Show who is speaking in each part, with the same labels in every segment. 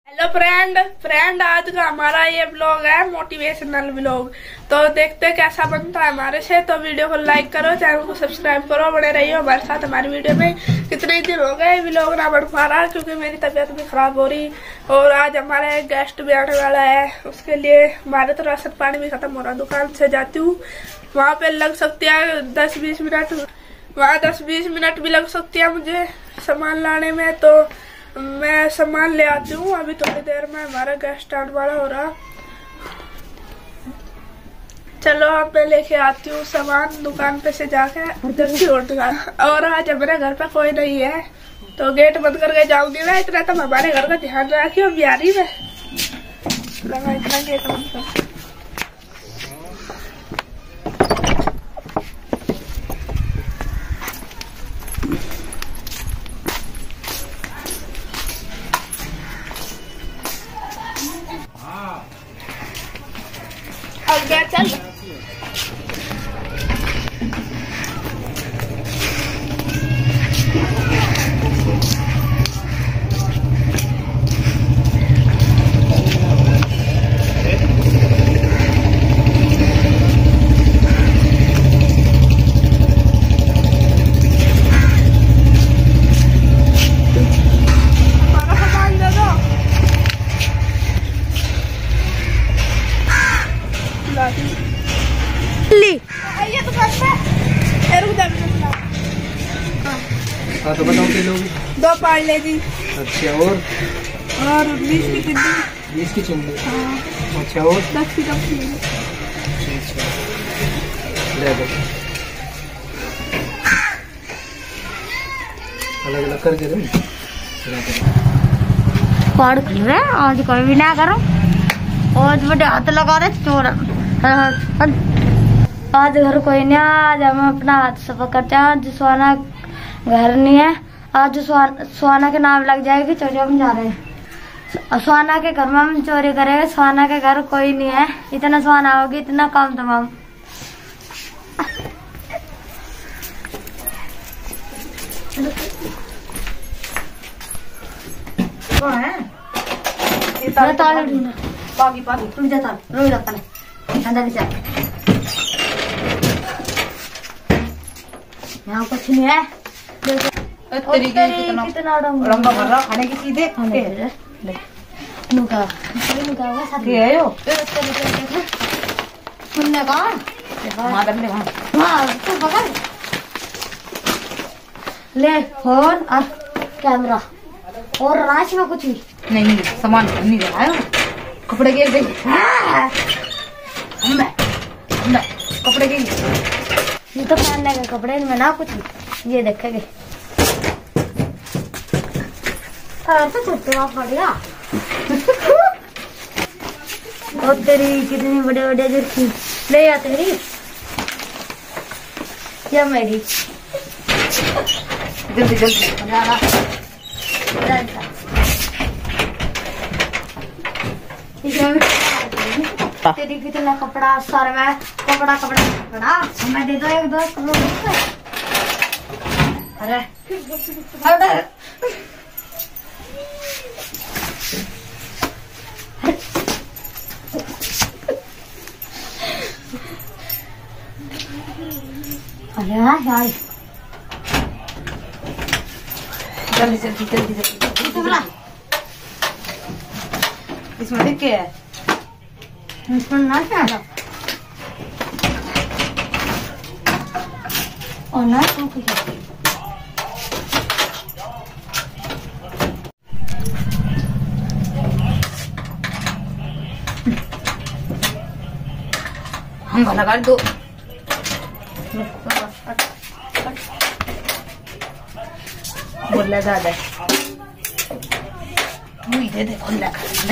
Speaker 1: Hello friend आज का हमारा ये व्लॉग है मोटिवेशनल व्लॉग। तो देखते कैसा बनता है हमारे से। तो वीडियो को लाइक करो, चैनल को सब्सक्राइब करो, बने रहिए हमारे साथ। हमारी वीडियो में कितने दिन हो गए व्लॉग ना बन पा रहा क्योंकि मेरी तबीयत भी खराब हो रही। और आज हमारे गेस्ट भी आने वाला है, उसके लिए हमारे तो राशन पानी भी खत्म हो रहा। दुकान से जाती हूँ, वहाँ पे लग सकती है 10-20 मिनट, वहाँ 10-20 मिनट भी लग सकती है मुझे सामान लाने में। तो मैं सामान ले आती हूँ। अभी थोड़ी देर में हमारा गैस स्टार्ट वाला हो रहा। चलो अब मैं लेके आती हूँ सामान दुकान पे से जाके जल्दी उठ दुकान। और आज हमारे घर पे कोई नहीं है तो गेट बंद करके जाऊंगी मैं। इतना तो हमारे घर का ध्यान रखियो बिहारी में लगा इतना गेट बंद कर। अब गया चल
Speaker 2: हाँ तो बताओ किलो
Speaker 1: 2 पार्ले जी।
Speaker 2: अच्छा और
Speaker 1: 20 की चिंडी।
Speaker 2: 20 की चिंडी।
Speaker 1: हाँ।
Speaker 2: अच्छा और
Speaker 1: 10 की टपकी।
Speaker 2: अच्छा ले दो, अलग अलग करके दो।
Speaker 3: कौन खुल रहा है आज? कोई भी ना करो आज बड़े हाथ लगा रहे चोर। आज घर कोई नहीं, आज हम अपना हाथ सफा करते हैं। आज सोना घर नहीं है, आज सोना के नाम लग जाएगी। चोरी हम जा रहे हैं सोना के घर में, हम चोरी करेंगे। सोना के घर कोई नहीं है, इतना सोना होगी इतना काम तमाम। कौन है? यहाँ कुछ नहीं है। कितना
Speaker 1: लंबा भर रहा खाने की चीजें खाने
Speaker 3: सुनने कहा ले फोन और कैमरा और राश में कुछ भी
Speaker 1: नहीं। सामान नहीं दिखायो, कपड़े के कपड़े के
Speaker 3: ये तो पहनने के कपड़े में ना कुछ भी। ये देखेंगे तो छोटे वहां पड़ गया। और तेरी कितनी बड़े बड़े जुर्सी ले आ तेरी या मेरी।
Speaker 1: जल्दी जल्दी
Speaker 3: तेरी कितना कपड़ा सारे में कपड़ा कपड़ा कपड़ा मैं दे दो 1-2 करोड़। अरे अरे यार
Speaker 1: जल्दी जल्दी जल्दी जल्दी। इसमें देख के है
Speaker 3: ना क्या और ना
Speaker 1: हम भला कर दो। बोला ज्यादा मुझे दे दे खुला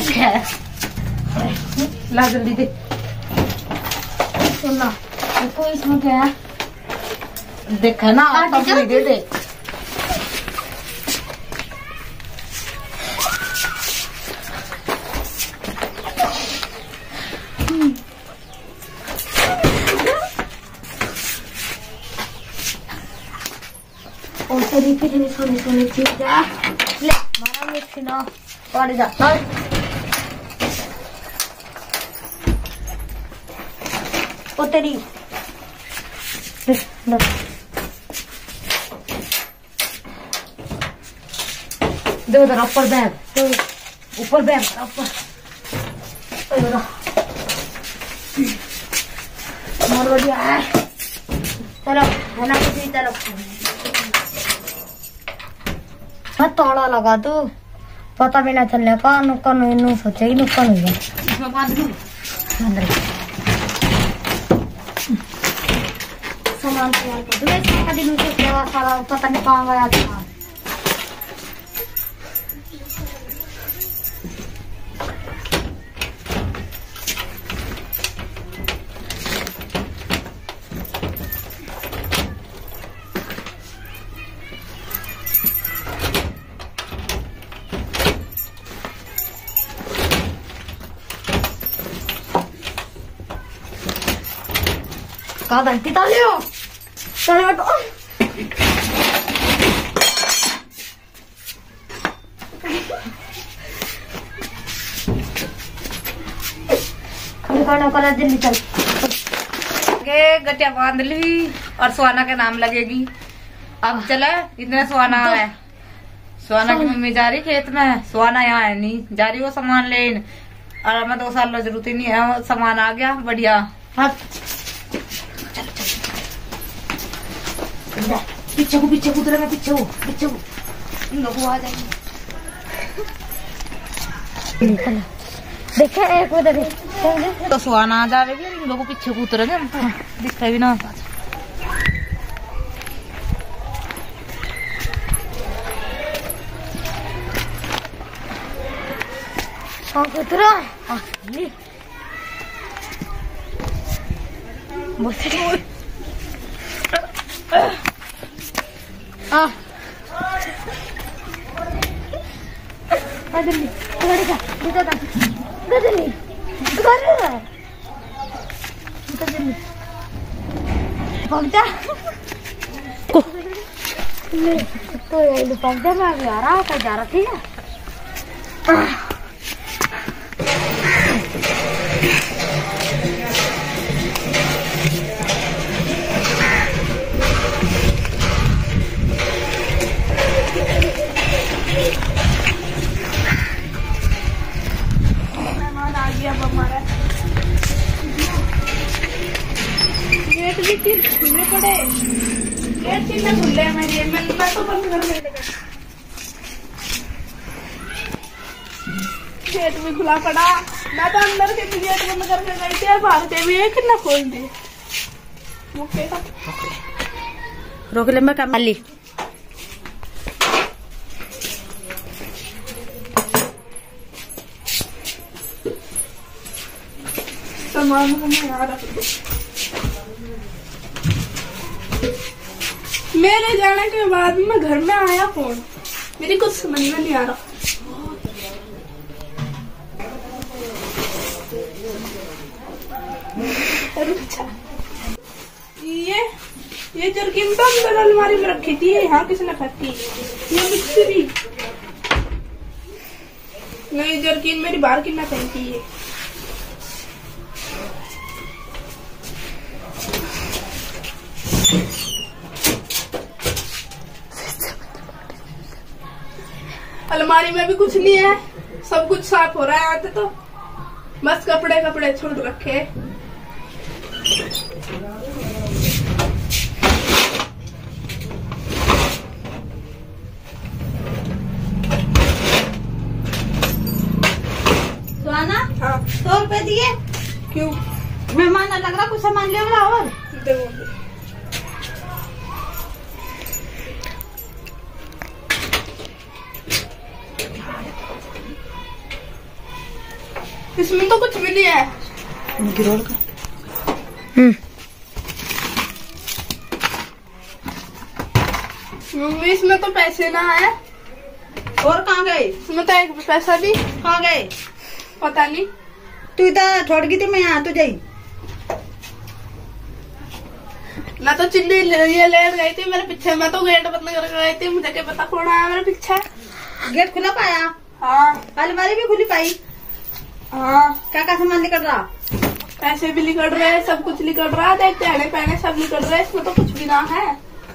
Speaker 1: ला जल्दी दे।
Speaker 3: सुनना देखो इसमें क्या है,
Speaker 1: देखा ना दे दे।
Speaker 3: और तेरी कितनी सोनी सोनी चीज है। ले मारा मिक्सी ना पड़ जा। ओ तेरी दो उधर ऊपर बैग, ऊपर बैग ऊपर बहुत बढ़िया है। चलो है ना किसी तरफ ताला लगा दो, पता भी ना चलने का। नुक्कन इन सोचे ही नुक्कन हो गया। सामान तैयार कर दो। कभी नीचे सेवा सारा पता नहीं कहाँ गया था। कहाँ धरती डाले हो? चलो बेटो जल्दी चल।
Speaker 4: गटिया बांध ली और सुहाना के नाम लगेगी। अब चला इतना सुहाना है। सुहाना की मम्मी जा रही खेत में, सुहाना यहाँ है नहीं, जा रही वो सामान लेन। और मैं 2 साल जरूरत ही नहीं है, सामान आ गया बढ़िया।
Speaker 3: पीछे कूद रहे, पीछे लोग आ जाएंगे। देखे एक उधर
Speaker 4: तो सुहाना आ जाएगी, इन लोगों पीछे कूद रहे दिखे भी ना।
Speaker 3: कूद रहा तो मैं अभी आ रहा कहीं जा रहा थी।
Speaker 1: गेट भी खुले पड़े, गेट कितने खुले हैं मेरे, मैं तो बंद कर देगा। गेट भी खुला पड़ा, मैं तो अंदर के भी गेट बंद करके गई थी और बाहर के भी कितना खोल दे।
Speaker 4: रोक ले, मैं कमा ली।
Speaker 1: सामान को मैं यहाँ रख दूँ। मेरे जाने के बाद में घर में आया फोन, मेरी कुछ समझ में नहीं आ रहा। अच्छा ये जर्किन तो अंदर अलमारी में रखी थी, यहाँ किसने फेंकी? ये मिक्सी भी नहीं, जर्किन मेरी बाहर कितना फेंकी है। अलमारी में भी कुछ नहीं है, सब कुछ साफ हो रहा है। आते तो बस कपड़े छोड़ रखे।
Speaker 4: सुहाना,
Speaker 1: हाँ
Speaker 4: 100 रुपए दिए।
Speaker 1: क्यों?
Speaker 4: मेहमान लग रहा, कुछ सामान ले वाला और
Speaker 1: देखो इसमें तो कुछ भी नहीं है। मम्मी इसमें तो पैसे ना है।
Speaker 4: और कहाँ गए?
Speaker 1: इसमें तो एक पैसा भी।
Speaker 4: कहाँ गए?
Speaker 1: पता नहीं।
Speaker 4: तू इधर छोड़ गई थी, मैं यहाँ तो जाई
Speaker 1: मैं तो चिल्ली ये लेट गई थी मेरे पीछे। मैं तो गेट बंद करके गई थी, मुझे क्या पता कौन आया मेरे पीछे।
Speaker 4: गेट खुला पाया?
Speaker 1: हाँ।
Speaker 4: अलमारी भी खुली पाई?
Speaker 1: हाँ।
Speaker 4: क्या सामान निकल रहा?
Speaker 1: पैसे भी निकल रहे हैं, सब कुछ निकल रहा है, देख गहने पहने सब निकल रहे हैं, इसमें तो कुछ भी ना है,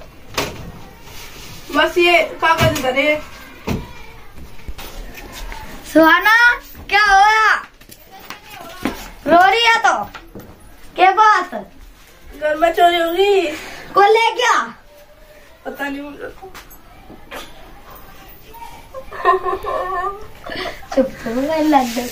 Speaker 1: बस ये कागज धरे।
Speaker 3: सुहाना क्या हुआ, रो रही है तो क्या बात,
Speaker 1: घर में चोरी होगी,
Speaker 3: को ले गया
Speaker 1: पता नहीं मुझे।
Speaker 3: चुप लग गया,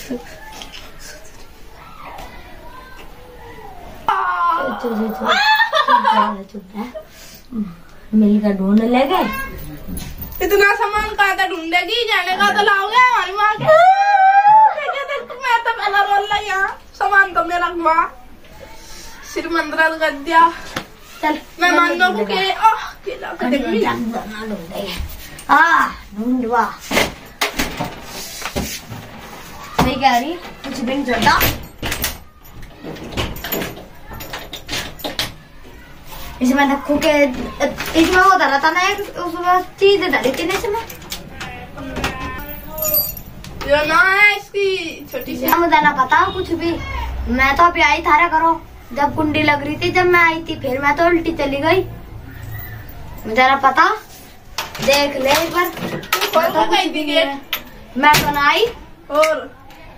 Speaker 3: चुप मिलकर ढूंढ ले गए।
Speaker 1: इतना सामान कहाँ तक ढूंढेगी, जाने का तो लाओगे हमारी माँ के। मैं तो पहला रोल ला यहाँ, सामान तो मेरा हुआ, सिर मंदरा कर दिया।
Speaker 3: चल
Speaker 1: मैं मानो को के केला
Speaker 3: ढूंढवा नहीं कह रही कुछ भी नहीं छोटा। इसमें रखू के इसमें वो डाला था ना एक उसमें चीज डाली थी ना इसमें,
Speaker 1: जो ना है इसकी छोटी सी।
Speaker 3: मुझे ना पता कुछ भी, मैं तो अभी आई थारा करो, जब कुंडी लग रही थी जब मैं आई थी, फिर मैं तो उल्टी चली गई, मुझे ना पता, देख ले एक बार।
Speaker 1: मैं तो कहीं भी गए,
Speaker 3: मैं तो ना आई
Speaker 1: और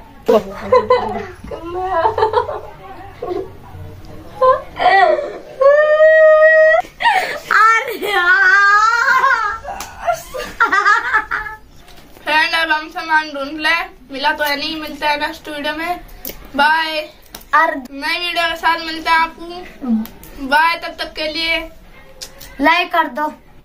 Speaker 1: फ्रेंड अब हम सामान ढूंढ ले, मिला तो है नहीं, मिलता है नेक्स्ट वीडियो में, बाय।
Speaker 3: और
Speaker 1: नई वीडियो के साथ मिलते हैं आपको, बाय, तब तक के लिए
Speaker 3: लाइक कर दो।